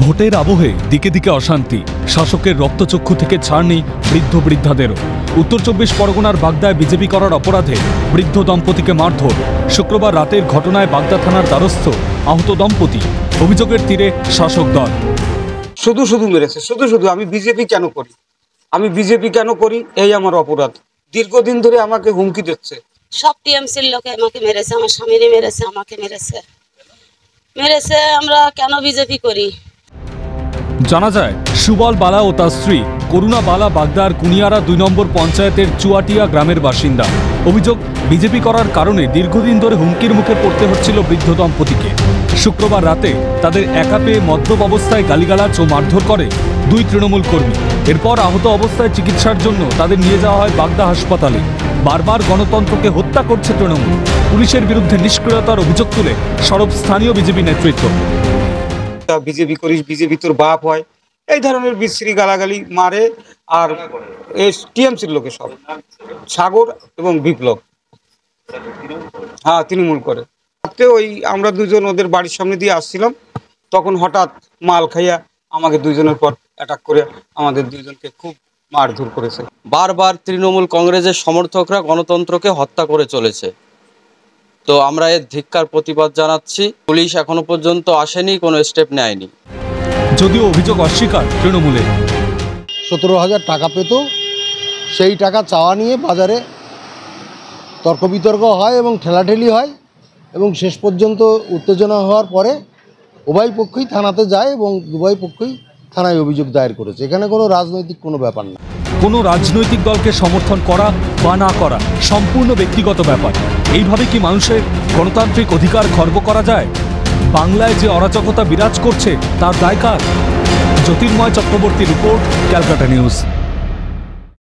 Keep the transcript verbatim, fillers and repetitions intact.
ভোটের আবহে দিকে দিকে অশান্তি, শাসকের রক্তচক্ষু থেকে ছাড় নেই বৃদ্ধ বৃদ্ধাদেরও। উত্তর চব্বিশ পরগনার বাগদায় বিজেপি করার অপরাধে বৃদ্ধ দম্পতিকে মারধর। শুক্রবার রাতের ঘটনায় বাগদা থানার দ্বারস্থ আহত দম্পতি। অভিযোগের তীরে শাসক দল। শুধু শুধু মেরেছে, শুধু শুধু আমি বিজেপি কেন করি আমি বিজেপি কেন করি এই আমার অপরাধ। দীর্ঘদিন ধরে আমাকে হুমকি দিচ্ছে। সব টিএমসির লোকে আমাকে মেরেছে, আমার স্বামীরই মেরেছে, আমাকে মেরেছে মেরেছে আমরা কেন বিজেপি করি? জানা যায়, সুবল বালা ও তার স্ত্রী করুণা বালা বাগদার কুনিয়ারা দুই নম্বর পঞ্চায়েতের চুয়াটিয়া গ্রামের বাসিন্দা। অভিযোগ, বিজেপি করার কারণে দীর্ঘদিন ধরে হুমকির মুখে পড়তে হচ্ছিল বৃদ্ধ দম্পতিকে। শুক্রবার রাতে তাদের একা পেয়ে মদ্যপ অবস্থায় গালিগালাজ ও মারধর করে দুই তৃণমূল কর্মী। এরপর আহত অবস্থায় চিকিৎসার জন্য তাদের নিয়ে যাওয়া হয় বাগদা হাসপাতালে। বারবার গণতন্ত্রকে হত্যা করছে তৃণমূল। পুলিশের বিরুদ্ধে নিষ্ক্রিয়তার অভিযোগ তুলে সরব স্থানীয় বিজেপি নেতৃত্ব। বিজেপি করিস, বিজেপি তোর বাপ হয়, এই ধরনের বিশ্রী গালাগালি মারে। আর টিএমসির লোকে সব সাগর এবং বিপ্লব, হ্যাঁ তৃণমূল করে। ওই আমরা দুজন ওদের বাড়ির সামনে দিয়ে আসছিলাম, তখন হঠাৎ মাল খাইয়া আমাকে দুইজনের পর অ্যাটাক করে আমাদের দুইজনকে খুব মারধর করেছে। বারবার তৃণমূল কংগ্রেসের সমর্থকরা গণতন্ত্রকে হত্যা করে চলেছে। তো আমরা এর ধিক্কার প্রতিবাদ জানাচ্ছি। পুলিশ এখনো পর্যন্ত আসেনি, কোনো স্টেপ নেয়নি। যদিও অভিযোগ অস্বীকার তৃণমূলের। সতেরো হাজার টাকা পেত, সেই টাকা চাওয়া নিয়ে বাজারে তর্ক বিতর্ক হয় এবং ঠেলাঠেলি হয় এবং শেষ পর্যন্ত উত্তেজনা হওয়ার পরে উভয় পক্ষই থানাতে যায় এবং উভয় পক্ষই থানায় অভিযোগ দায়ের করেছে। এখানে কোনো রাজনৈতিক কোনো ব্যাপার না। কোনো রাজনৈতিক দলকে সমর্থন করা বা না করা সম্পূর্ণ ব্যক্তিগত ব্যাপার। এইভাবে কি মানুষের গণতান্ত্রিক অধিকার খর্ব করা যায়? বাংলায় যে অরাজকতা বিরাজ করছে তার দায় কার? Jyotirmoy Chakraborty report, Calcutta news.